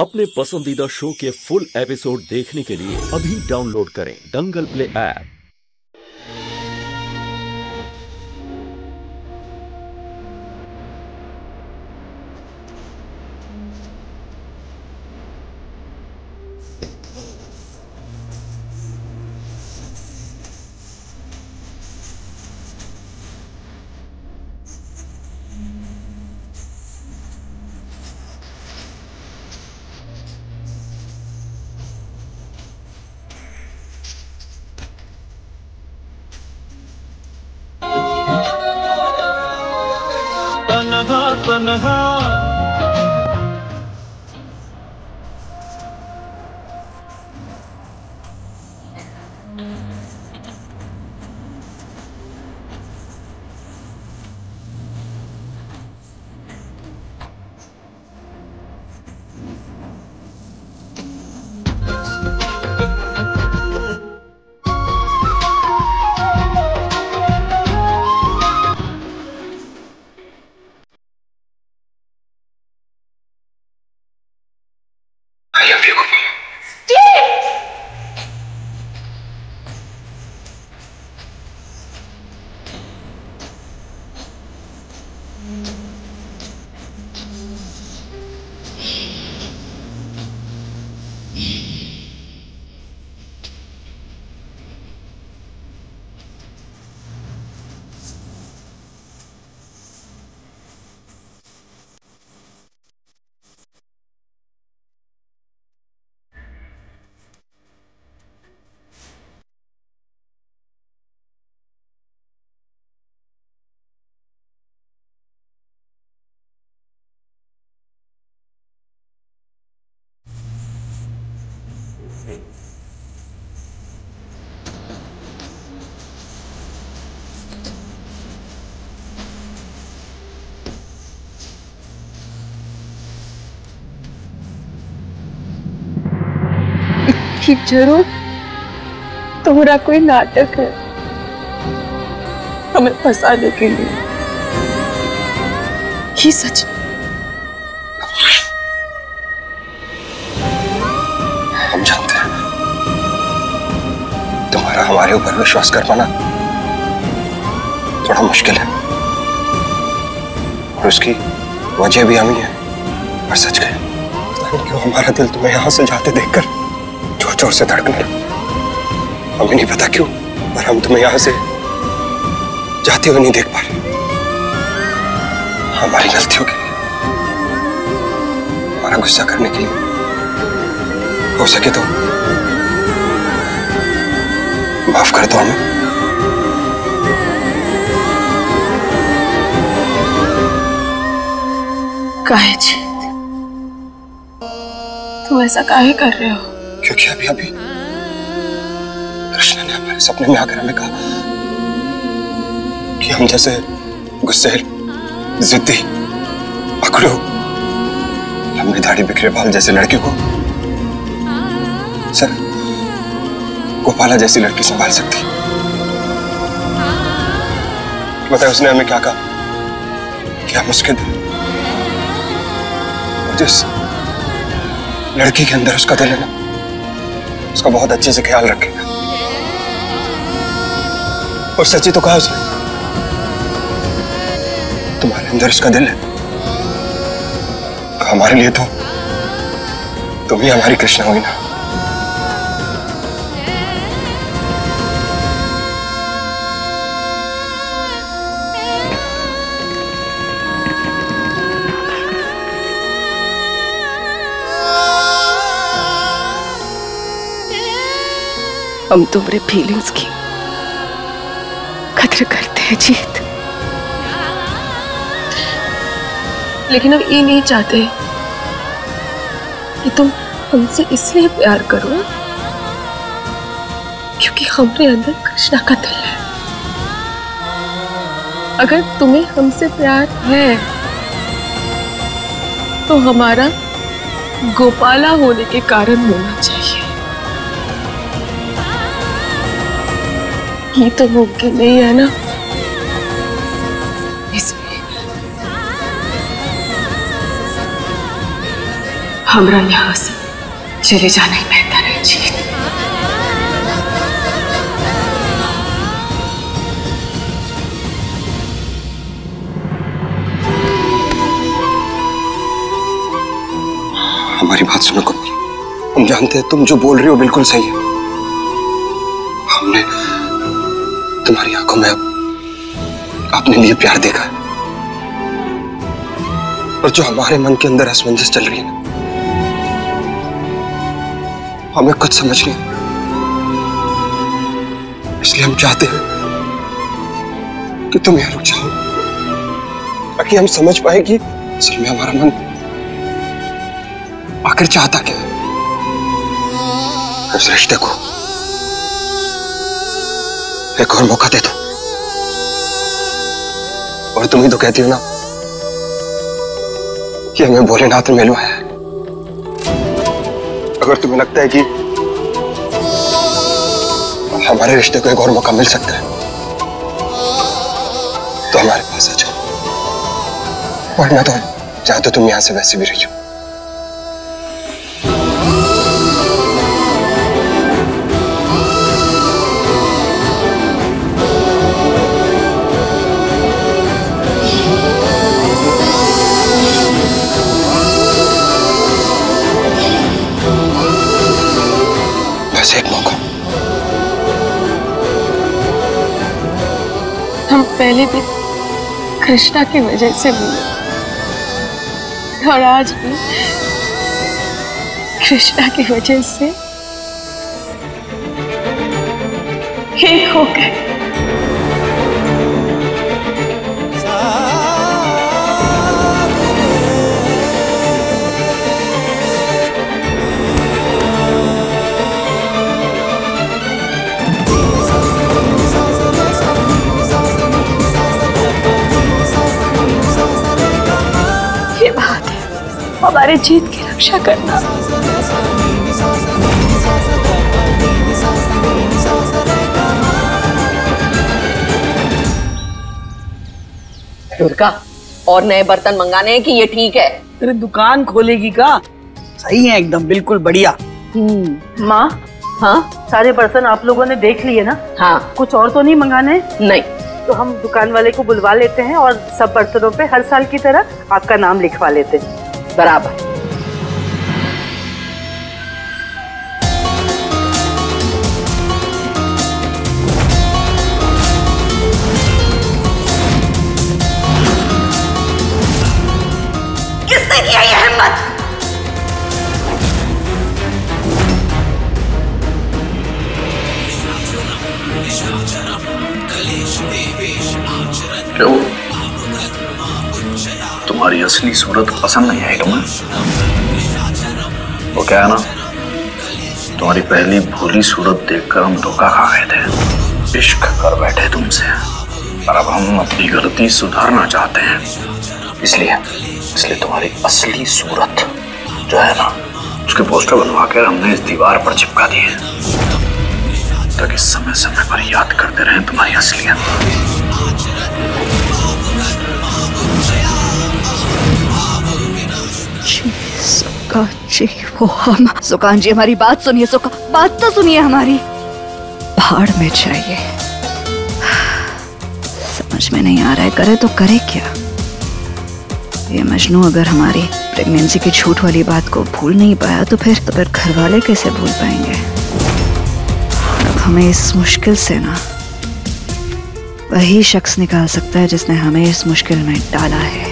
अपने पसंदीदा शो के फुल एपिसोड देखने के लिए अभी डाउनलोड करें दंगल प्ले ऐप। तन्हा तन्हा जरूर तुम्हारा कोई नाटक है हमें फंसाने के लिए। ये सच हम जानते हैं तुम्हारा हमारे ऊपर विश्वास कर पाना थोड़ा मुश्किल है और उसकी वजह भी हम ही है। और सच कहे पता नहीं क्यों हमारा दिल तुम्हें यहां से जाते देखकर जोर जोर से धड़कने लगा। हमें नहीं पता क्यों पर हम तुम्हें यहां से जाते हुए नहीं देख पा रहे। हमारी गलतियों के लिए, हमारा गुस्सा करने के लिए हो सके तो माफ कर दो हमें। काहे जीत, तुम ऐसा काहे कर रहे हो? क्योंकि अभी अभी कृष्ण ने हमारे सपने में आकर हमें कहा कि हम जैसे गुस्सेल, जिद्दी, अकड़ू, लंबी दाढ़ी बिखरे बाल जैसे लड़के को सिर्फ गोपाला जैसी लड़की संभाल सकती। बताए उसने हमें क्या कहा कि हम उसके जिस लड़की के अंदर उसका दिल है ना उसका बहुत अच्छे से ख्याल रखेगा। और सच्ची तो कहा उसने तुम्हारे अंदर उसका दिल है तो हमारे लिए तो तुम ही हमारी कृष्णा हुई ना। हम तुम्हारे फीलिंग्स की कदर करते हैं जीत, लेकिन हम ये नहीं चाहते कि तुम हमसे इसलिए प्यार करो क्योंकि हमारे अंदर कृष्णा का दिल है। अगर तुम्हें हमसे प्यार है तो हमारा गोपाला होने के कारण होना चाहिए। ये तो मुमकिन नहीं है ना, इसलिए हमरा यहाँ से चले जाना ही बेहतर है जी। हमारी बात सुनो कमल, हम जानते हैं तुम जो बोल रही हो बिल्कुल सही है। हमने तुम्हारी आंखों में अपने लिए प्यार देखा है, और जो हमारे मन के अंदर असमंजस चल रही है ना, हमें कुछ समझ नहीं। इसलिए हम चाहते हैं कि तुम यहां रुक जाओ, ताकि हम समझ पाए कि असल में हमारा मन आखिर चाहता क्या है। इस रिश्ते को एक और मौका दे दो। और तुम ही तो कहती हो ना कि हमें भोलेनाथ ने मिलवाया है। अगर तुम्हें लगता है कि हमारे रिश्ते को एक और मौका मिल सकता है, तो हमारे पास आ जाओ, वरना तो चाहे तो तुम यहां से वैसे भी रहियो। बस एक मौका। हम पहले भी कृष्णा की वजह से मिले, और आज भी कृष्णा की वजह से एक हो गए। हमारे जीत की रक्षा करना। दुर्गा, और नए बर्तन मंगाने हैं कि ये ठीक है? तेरी दुकान खोलेगी का? सही है एकदम, बिल्कुल बढ़िया। माँ, हाँ सारे बर्तन आप लोगों ने देख लिए ना? हाँ। कुछ और तो नहीं मंगाने? नहीं। तो हम दुकान वाले को बुलवा लेते हैं और सब बर्तनों पे हर साल की तरह आपका नाम लिखवा लेते हैं। बराबर। किसने किया ये हिम्मत? क्यों, तुम्हारी असली सूरत पसंद नहीं आई तुम्हें? वो क्या है ना, तुम्हारी पहली भोली सूरत देखकर हम धोखा खा गए थे, इश्क कर बैठे तुमसे, और अब हम अपनी गलती सुधारना चाहते हैं। इसलिए तुम्हारी असली सूरत जो है ना, उसके पोस्टर बनवाकर हमने इस दीवार पर चिपका दिए, ताकि समय समय पर याद करते रहें तुम्हारी असलियत। वो हम सुकान जी, हमारी बात सुनिए। बात तो सुनिए हमारी। भाड़ में चाहिए, समझ में नहीं आ रहा है, करे तो करे क्या? ये मजनू अगर हमारी प्रेगनेंसी की झूठ वाली बात को भूल नहीं पाया, तो फिर घर वाले कैसे भूल पाएंगे? अब हमें इस मुश्किल से ना वही शख्स निकाल सकता है जिसने हमें इस मुश्किल में डाला है,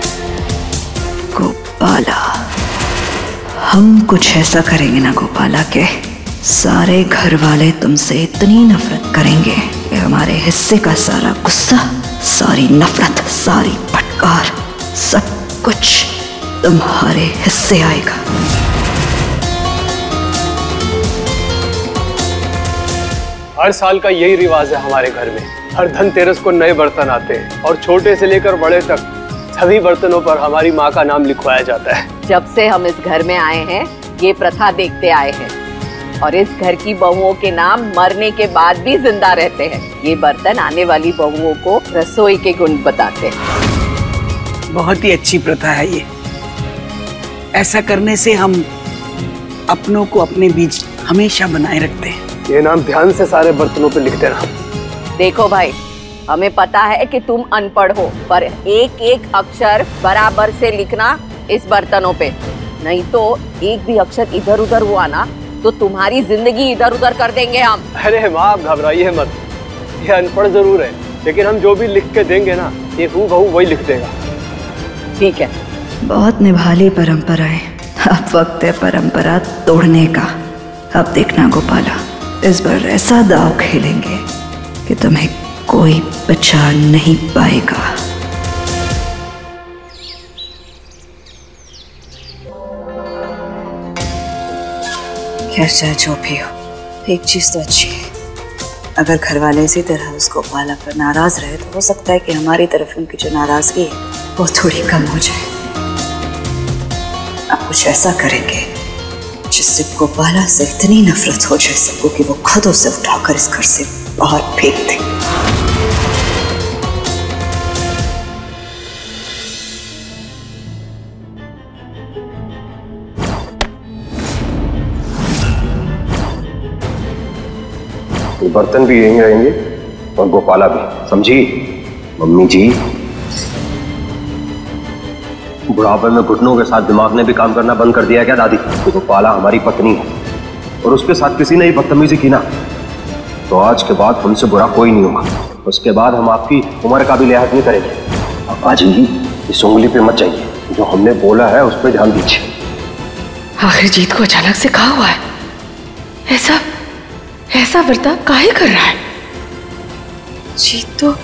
गोपाला। हम कुछ ऐसा करेंगे ना गोपाला के सारे घर वाले तुमसे इतनी नफरत करेंगे कि हमारे हिस्से का सारा गुस्सा, सारी नफरत, सारी फटकार, सब कुछ तुम्हारे हिस्से आएगा। हर साल का यही रिवाज है हमारे घर में। हर धनतेरस को नए बर्तन आते हैं और छोटे से लेकर बड़े तक सभी बर्तनों पर हमारी माँ का नाम लिखवाया जाता है। जब से हम इस घर में आए हैं ये प्रथा देखते आए हैं, और इस घर की बहुओं के नाम मरने के बाद भी जिंदा रहते हैं। ये बर्तन आने वाली बहुओं को रसोई के गुण बताते हैं। बहुत ही अच्छी प्रथा है ये। ऐसा करने से हम अपनों को अपने बीच हमेशा बनाए रखते हैं। ये नाम ध्यान से सारे बर्तनों पे लिख देना। देखो भाई, हमें पता है कि तुम अनपढ़ हो, पर एक एक अक्षर बराबर से लिखना इस बर्तनों पे, नहीं तो एक भी अक्षर इधर उधर हुआ ना तो तुम्हारी जिंदगी इधर उधर कर देंगे हम। अरे माँ, आप घबराइए मत। ये अनपढ़ जरूर है, लेकिन हम जो भी लिख के देंगे ना, ये हूबहू वही लिख देगा। ठीक है। बहुत निभाली परंपराएं, अब वक्त है परंपरा तोड़ने का। अब देखना गोपाला, इस बार ऐसा दाव खेलेंगे कि तुम्हें कोई बचा नहीं पाएगा। खैर चाहे जो भी हो, एक चीज तो अच्छी है, अगर घर वाले इसी तरह उसको पाला पर नाराज रहे तो हो सकता है कि हमारी तरफ उनकी जो नाराजगी है वो थोड़ी कम हो जाए। अब कुछ ऐसा करेंगे जिससे गोपाला से इतनी नफरत हो जाए सबको कि वो खुद उसे उठाकर इस घर से बाहर फेंक दे। बर्तन भी यहीं रहेंगे और गोपाला भी, समझी मम्मी जी? बुढ़ापे में घुटनों के साथ दिमाग ने भी काम करना बंद कर दिया है क्या दादी? गोपाला हमारी पत्नी है और उसके साथ किसी ने ही बदतमीजी की ना तो आज के बाद हमसे बुरा कोई नहीं होगा। उसके बाद हम आपकी उम्र का भी लिहाज नहीं करेंगे। अब आज ही इस उंगली पे मत जाइए, जो हमने बोला है उस पर ध्यान दीजिए। आखिर जीत को अचानक से कहा हुआ है, ऐसा बर्ताव काहे कर रहा है? जीत तो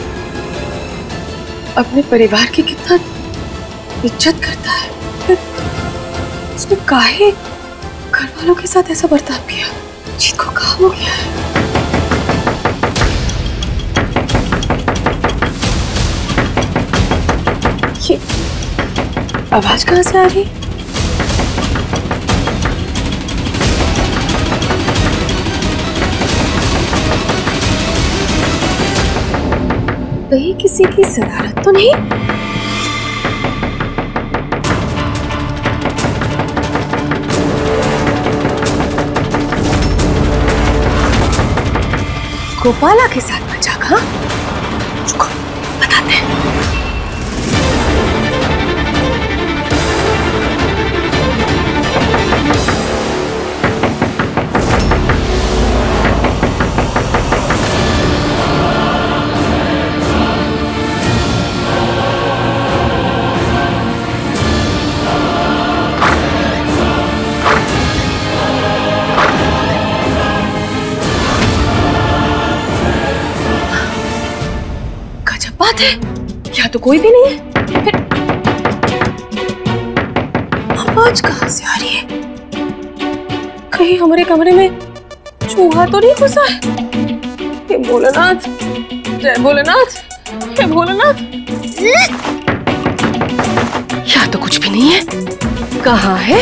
अपने परिवार की कितना इज्जत करता है, फिर उसने काहे घर वालों के साथ ऐसा बर्ताव किया? जीत को कहा हो गया है? ये आवाज कहां से आ रही? कहीं किसी की शरारत तो नहीं? गोपाला के साथ मजाक? हाँ, रुको बताते हैं। बात है, यहाँ तो कोई भी नहीं है, फिर आवाज कहाँ से आ रही है? कहीं हमारे कमरे में चूहा तो नहीं घुसा है? हे भोलेनाथ, जय भोलेनाथ, हे भोलेनाथ। यहाँ तो कुछ भी नहीं है, कहाँ है?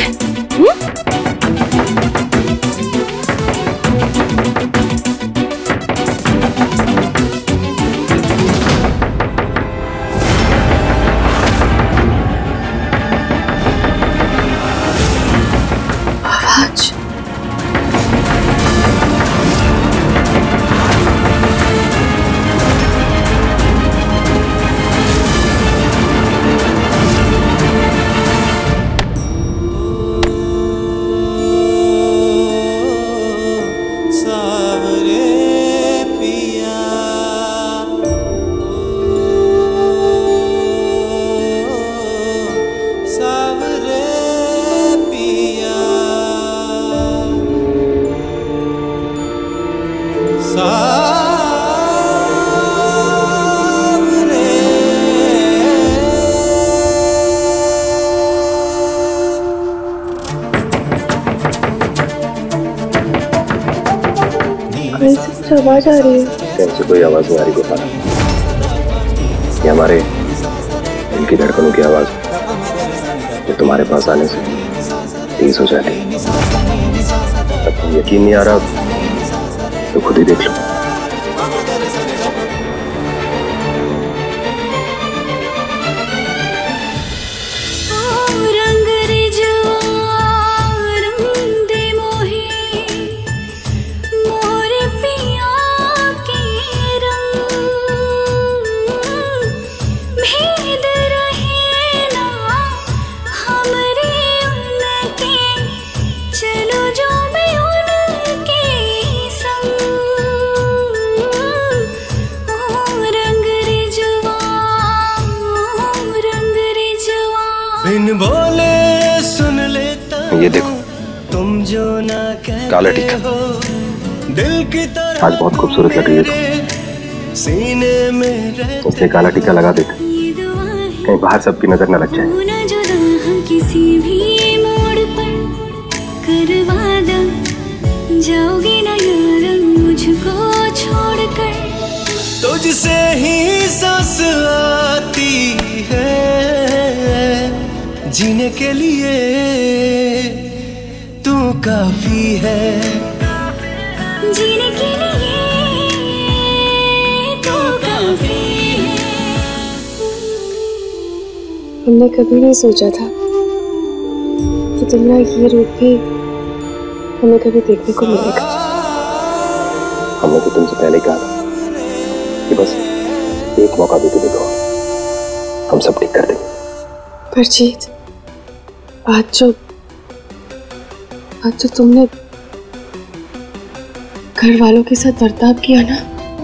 आवाज आ रही है? कैसे कोई आवाज नहीं आ रही गोपाला, ये हमारे दिल की धड़कनों की आवाज है, जो तुम्हारे पास आने से तेज हो जाती है। अब यकीन नहीं आ रहा तो खुद ही देख लो। रंग रिझ ये देखो, काला टीका। आज बहुत खूबसूरत लग रही है तुम। इसलिए काला टीका लगा देते, कहीं बाहर सबकी नजर न लग जाए। किसी भी मोड़ पर करवा दो, जाओगे ना यार मुझको छोड़कर। तुझसे ही सांस आती है, जीने के लिए तू काफी है। जीने के लिए तू काफी है। हमने कभी नहीं सोचा था कि तुम्हारा ये रूप भी हमें कभी देखने को मिलेगा। हमने तो तुमसे पहले ही कहा था कि बस एक मौका दे के देखो, हम सब ठीक कर देंगे। पर जीत, आज जो तुमने घर वालों के साथ बर्ताव किया ना,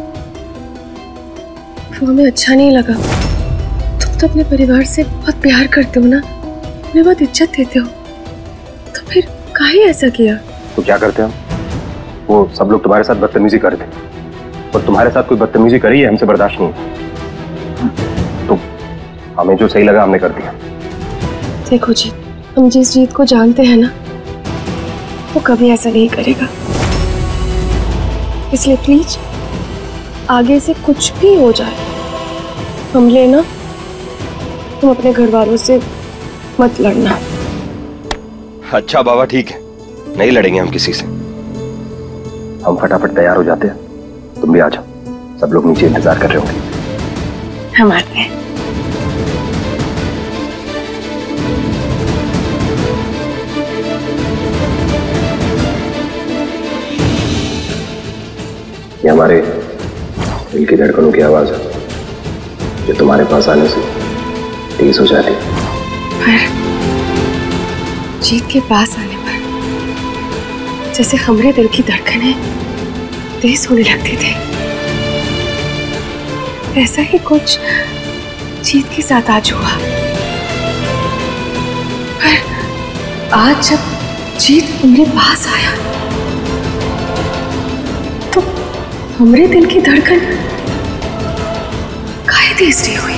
वो हमें अच्छा नहीं लगा। तुम तो अपने परिवार से बहुत प्यार करते हो ना, उन्हें बहुत इज्जत देते हो, तो फिर काहे ऐसा किया? तो क्या करते हम? वो सब लोग तुम्हारे साथ बदतमीजी करते, और तुम्हारे साथ कोई बदतमीजी करी है हमसे बर्दाश्त नहीं। तो हमें जो सही लगा हमने कर दिया। देखो जी, हम जिस जीत को जानते हैं ना, वो कभी ऐसा नहीं करेगा। इसलिए प्लीज आगे से कुछ भी हो जाए, हम लेना, तुम अपने घर वालों से मत लड़ना। अच्छा बाबा, ठीक है, नहीं लड़ेंगे हम किसी से। हम फटाफट तैयार हो जाते हैं, तुम भी आ जाओ। सब लोग नीचे इंतजार कर रहे होंगे। हम आते हैं। ये हमारे दिल की धड़कनों की आवाज है, जो तुम्हारे पास आने से तेज हो जाती है। पर जीत के पास आने पर जैसे हमारे दिल की धड़कनें तेज होने लगती थी, ऐसा ही कुछ जीत के साथ आज हुआ। पर आज जब जीत मेरे पास आया तो हमारे दिल की धड़कन काहे तेज नहीं हुई?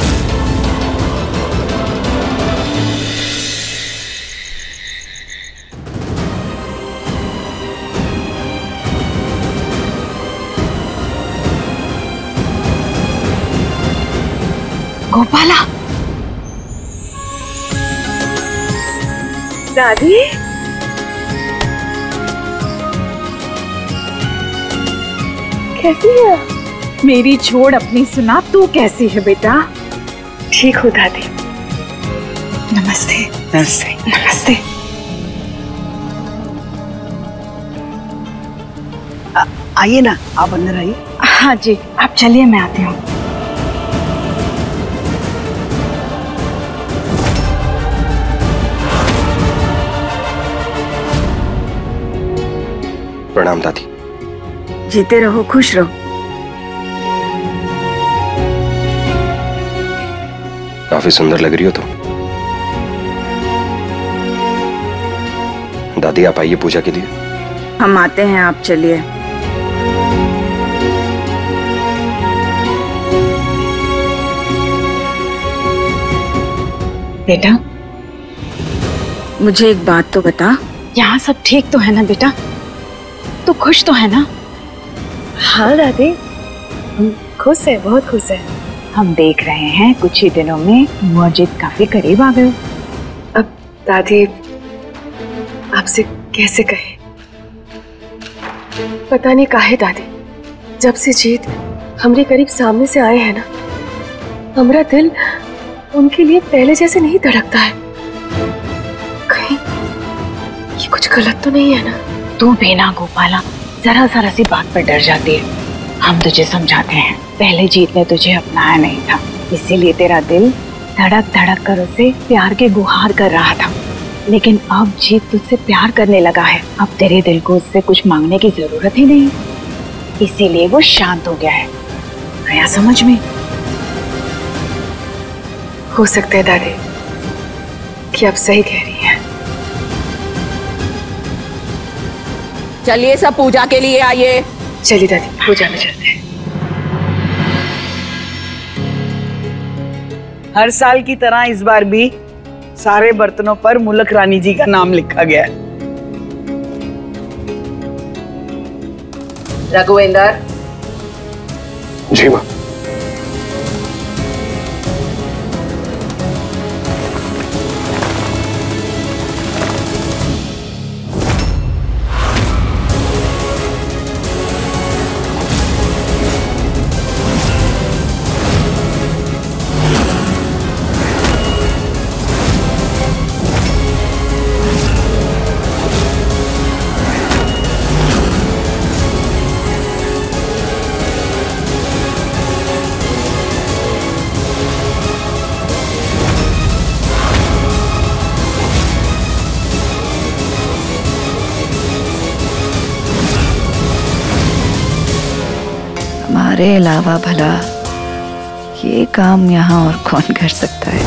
गोपाला, दादी, कैसी है? मेरी छोड़ अपनी सुना, तू कैसी है बेटा? ठीक हो दादी। नमस्ते। नमस्ते। नमस्ते। आइए ना, आप अंदर आइए। हाँ जी, आप चलिए, मैं आती हूँ। प्रणाम दादी। जीते रहो, खुश रहो। काफी सुंदर लग रही हो तुम। दादी आप आइए पूजा के लिए। हम आते हैं, आप चलिए। बेटा, मुझे एक बात तो बता। यहाँ सब ठीक तो है ना बेटा? तू खुश तो है ना? हाँ दादी, हम खुश है, बहुत खुश है। हम देख रहे हैं कुछ ही दिनों में वो अजीत काफी करीब आ गए। अब दादी आपसे कैसे कहे, पता नहीं काहे दादी, जब से जीत हमारे करीब सामने से आए हैं ना, हमारा दिल उनके लिए पहले जैसे नहीं धड़कता है। कहीं ये कुछ गलत तो नहीं है ना? तू भी ना गोपाला, जरा जरा सी बात पर डर जाती है। हम तुझे समझाते हैं, पहले जीत ने तुझे अपनाया नहीं था, इसीलिए तेरा दिल धड़क धड़क कर उसे प्यार के गुहार कर रहा था। लेकिन अब जीत तुझसे प्यार करने लगा है, अब तेरे दिल को उससे कुछ मांगने की जरूरत ही नहीं, इसीलिए वो शांत हो गया है। आया समझ में? हो सकता है दादी कि आप सही कह रही हैं। चलिए सब पूजा के लिए आइए। चलिए दादी पूजा में चलते हैं। हर साल की तरह इस बार भी सारे बर्तनों पर मुलक रानी जी का नाम लिखा गया है। रघुवेंद्र। जी माँ। हमारे अलावा भला ये काम यहाँ और कौन कर सकता है?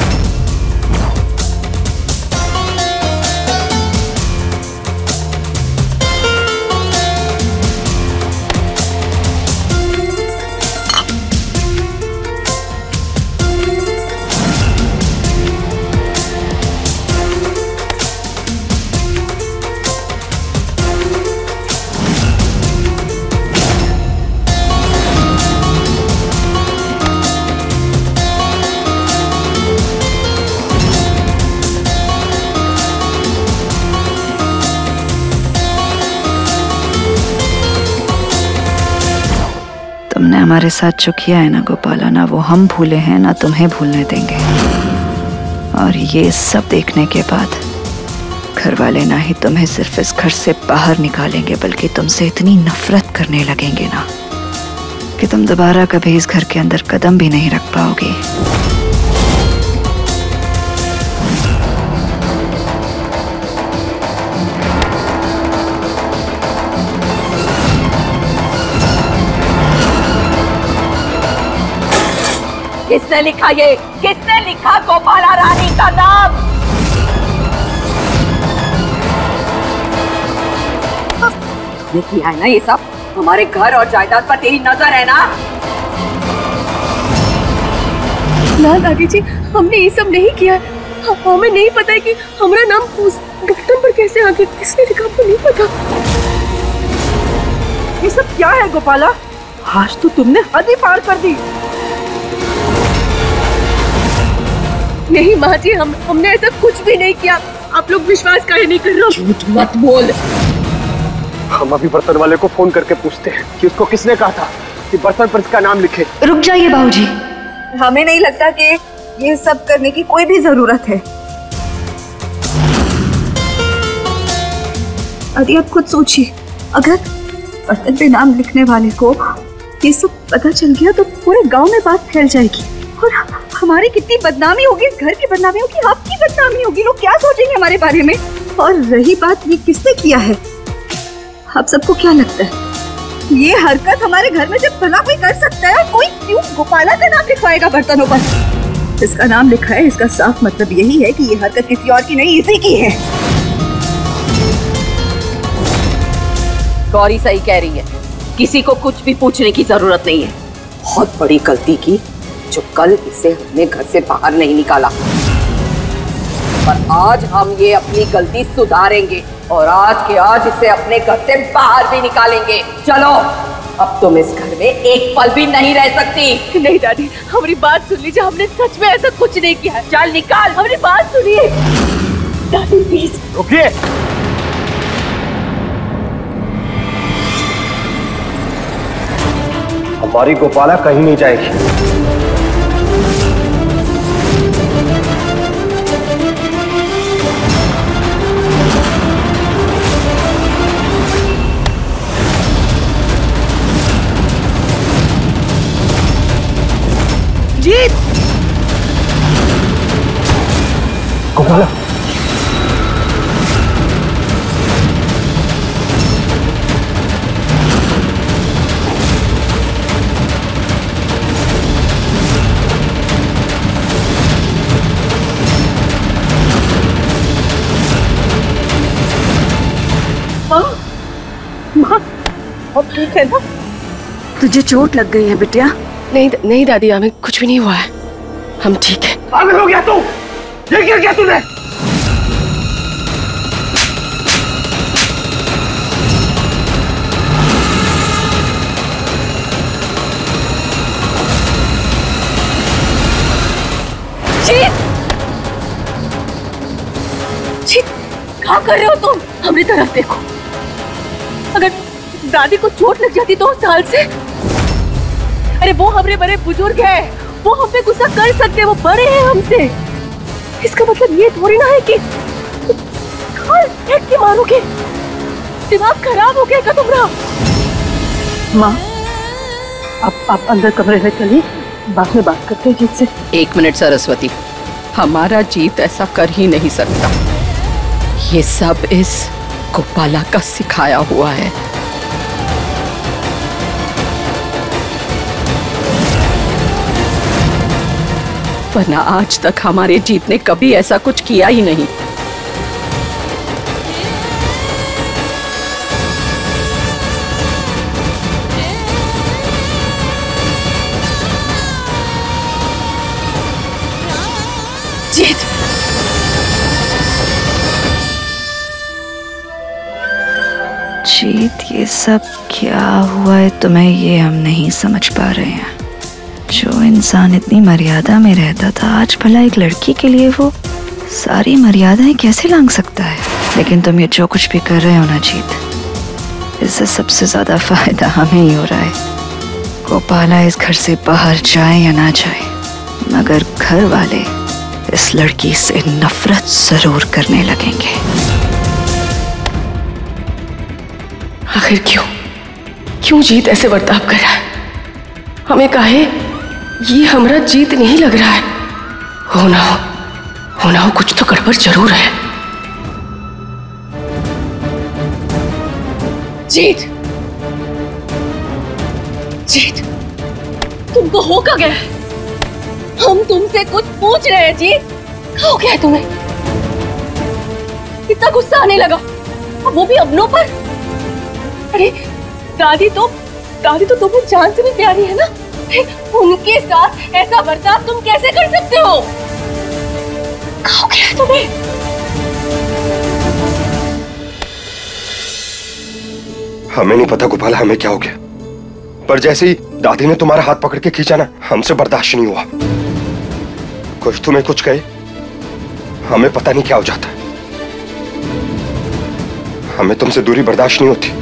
तुमने हमारे साथ जो किया है ना गोपाला, ना वो हम भूले हैं ना तुम्हें भूलने देंगे। और ये सब देखने के बाद घर वाले ना ही तुम्हें सिर्फ इस घर से बाहर निकालेंगे बल्कि तुमसे इतनी नफरत करने लगेंगे ना कि तुम दोबारा कभी इस घर के अंदर कदम भी नहीं रख पाओगे। किसने लिखा ये? किसने लिखा गोपाला रानी का नाम? ये किया है ना ये सब? हमारे घर और जायदाद पर तेरी नजर है ना? ना दादी जी, हमने ये सब नहीं किया। हमें नहीं पता है कि हमारा नाम उस बर्तन पर कैसे आ गया। किसने लिखा हमको नहीं पता। ये सब क्या है गोपाला? आज तो तुमने हद ही पार कर दी। नहीं माँ जी, हमने ऐसा कुछ भी नहीं किया। आप लोग विश्वास काहे नहीं कर रहे हो? झूठ मत बोल। हम अभी बर्तन वाले को फोन करके पूछते हैं कि उसको किसने कहा था कि बर्तन पर इसका नाम लिखे। रुक जाइए बाबूजी, हमें नहीं लगता कि ये सब करने की कोई भी जरूरत है। अभी आप खुद सोचिए, अगर बर्तन पे नाम लिखने वाले को ये सब पता चल गया तो पूरे गांव में बात फैल जाएगी और हमारी कितनी बदनामी होगी। घर की बदनामी होगी, आपकी बदनामी होगी। लोग क्या सोचेंगे हमारे बारे में? और रही बात ये किसने किया है, आप सबको क्या लगता है ये हरकत हमारे घर में जब भला कोई कर सकता है, कोई क्यों गोपाला का नाम लिखवाएगा बर्तनों पर? इसका नाम लिखा है, इसका साफ मतलब यही है कि ये हरकत किसी और की नहीं, इसी की है। गौरी सही कह रही है, किसी को कुछ भी पूछने की जरूरत नहीं है। बहुत बड़ी गलती की जो कल इसे हमने घर से बाहर नहीं निकाला, पर आज हम ये अपनी गलती सुधारेंगे और आज के आज इसे अपने घर से बाहर भी निकालेंगे। चलो, अब तुम इस घर में एक पल भी नहीं रह सकती। नहीं दादी, हमारी बात सुन लीजिए, हमने सच में ऐसा कुछ नहीं किया। चल निकाल, हमारी बात सुनिए दादी प्लीज। रुकिए, हमारी गोपाला कहीं नहीं जाएगी। जीत, गोपाला, माँ अब ठीक है ना? तुझे चोट लग गई है बिटिया? नहीं नहीं दादी, हमें कुछ भी नहीं हुआ है, हम ठीक है। पागल हो गया तू? ये क्या किया तूने? क्या कर रहे हो तुम? हमारी तरफ देखो। अगर दादी को चोट लग जाती 2 साल से, अरे वो हमारे बड़े बुजुर्ग हैं, वो हम पे गुस्सा कर सकते हैं, वो बड़े हैं हमसे। इसका मतलब ये थोड़ी ना है कि एक के मारोगे। दिमाग खराब हो गया क्या तुम्हारा? माँ आप अंदर कमरे में चलिए, बाद में बात करते हैं जीत से। 1 मिनट सरस्वती, हमारा जीत ऐसा कर ही नहीं सकता। ये सब इस गोपाला का सिखाया हुआ है। वरना आज तक हमारे जीत ने कभी ऐसा कुछ किया ही नहीं। जीत, जीत, ये सब क्या हुआ है तुम्हें, ये हम नहीं समझ पा रहे हैं। जो इंसान इतनी मर्यादा में रहता था, आज भला एक लड़की के लिए वो सारी मर्यादाएं कैसे लांघ सकता है? लेकिन तुम ये जो कुछ भी कर रहे हो ना जीत, इससे सबसे ज्यादा फायदा हमें ही हो रहा है। गोपाला इस घर से बाहर जाए या ना जाए, मगर घर वाले इस लड़की से नफरत जरूर करने लगेंगे। आखिर क्यों जीत ऐसे बर्ताव कर रहा है? हमें काहे ये हमारा जीत नहीं लग रहा है। होना हो कुछ तो गड़बड़ जरूर है। जीत तुमको हो क्या गया है? हम तुमसे कुछ पूछ रहे हैं जीत, क्या हो गया है तुम्हें? इतना गुस्सा आने लगा, वो भी अपनों पर। अरे दादी तो तुम्हें जान से भी प्यारी है ना, उनके साथ ऐसा बर्ताव तुम कैसे कर सकते हो? क्या हो गया तुम्हें? हमें नहीं पता गोपाला हमें क्या हो गया, पर जैसे ही दादी ने तुम्हारा हाथ पकड़ के खींचा ना, हमसे बर्दाश्त नहीं हुआ। कुछ तुम्हें कुछ कहे, हमें पता नहीं क्या हो जाता। हमें तुमसे दूरी बर्दाश्त नहीं होती।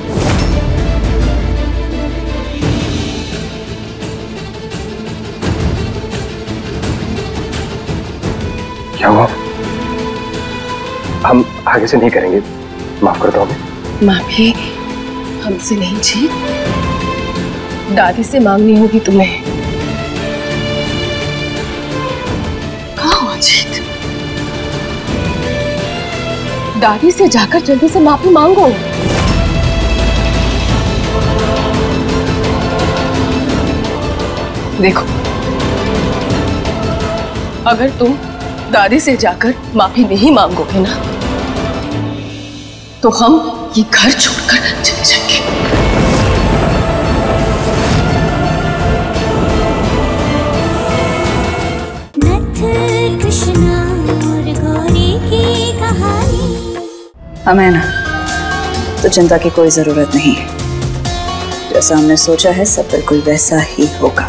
क्या हुआ? हम आगे से नहीं करेंगे, माफ कर दो हमें। माफी हमसे नहीं जीत, दादी से मांगनी होगी तुम्हें। कहाँ हो जीत? दादी से जाकर जल्दी से माफी मांगो। देखो, अगर तुम दादी से जाकर माफी नहीं मांगोगे ना, तो हम ये घर छोड़कर चले जाएंगे। कृष्णा और गौरी की कहानी। हमें ना तो चिंता की कोई जरूरत नहीं है। जैसा हमने सोचा है सब बिल्कुल वैसा ही होगा।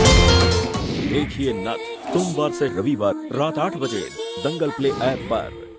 देखिए नथ सोमवार से रविवार रात 8 बजे दंगल प्ले ऐप पर।